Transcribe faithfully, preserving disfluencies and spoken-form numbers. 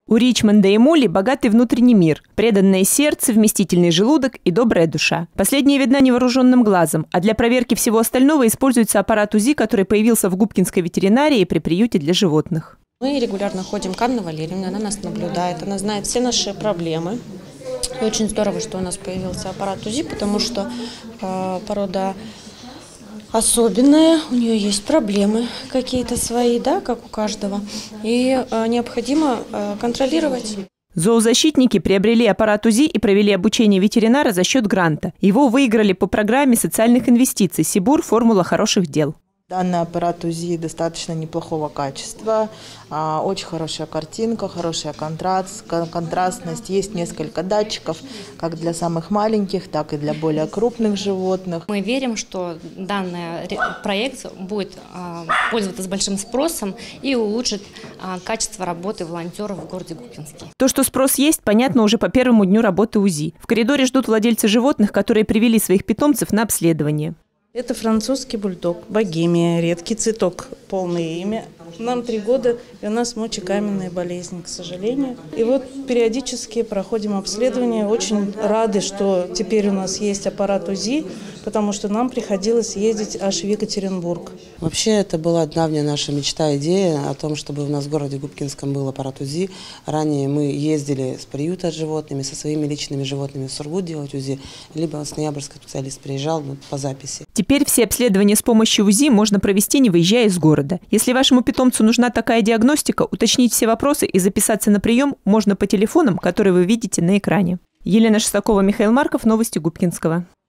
У Ричмонда и Молли богатый внутренний мир, преданное сердце, вместительный желудок и добрая душа. Последняя видна невооруженным глазом, а для проверки всего остального используется аппарат УЗИ, который появился в Губкинской ветеринарии при приюте для животных. Мы регулярно ходим к Анне Валерьевне, она нас наблюдает, она знает все наши проблемы. И очень здорово, что у нас появился аппарат УЗИ, потому что э, порода особенная, у нее есть проблемы какие-то свои, да, как у каждого, и э, необходимо э, контролировать. Зоозащитники приобрели аппарат УЗИ и провели обучение ветеринара за счет гранта. Его выиграли по программе социальных инвестиций «Сибур. Формула хороших дел». Данный аппарат УЗИ достаточно неплохого качества, очень хорошая картинка, хорошая контраст, контрастность. Есть несколько датчиков, как для самых маленьких, так и для более крупных животных. Мы верим, что данный проект будет пользоваться большим спросом и улучшит качество работы волонтеров в городе Губкинске. То, что спрос есть, понятно уже по первому дню работы УЗИ. В коридоре ждут владельцы животных, которые привели своих питомцев на обследование. Это французский бульдог, Богемия, редкий цветок, полное имя. Нам три года, и у нас мочекаменная болезнь, к сожалению. И вот периодически проходим обследование. Очень рады, что теперь у нас есть аппарат УЗИ, потому что нам приходилось ездить аж в Екатеринбург. Вообще, это была давняя наша мечта, идея о том, чтобы у нас в городе Губкинском был аппарат УЗИ. Ранее мы ездили с приюта с животными, со своими личными животными в Сургут делать УЗИ, либо с ноябрьский специалист приезжал по записи. Теперь все обследования с помощью УЗИ можно провести, не выезжая из города. Если вашему питомцу нужна такая диагностика, уточнить все вопросы и записаться на прием можно по телефонам, которые вы видите на экране. Елена Шестакова, Михаил Марков, новости Губкинского.